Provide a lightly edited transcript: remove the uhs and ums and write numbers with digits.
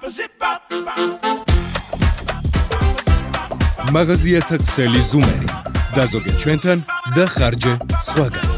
მაღაზია ქსელი ზუმერი. დაზოგეთ ჩვენთან და ხარჯე სხვაგან.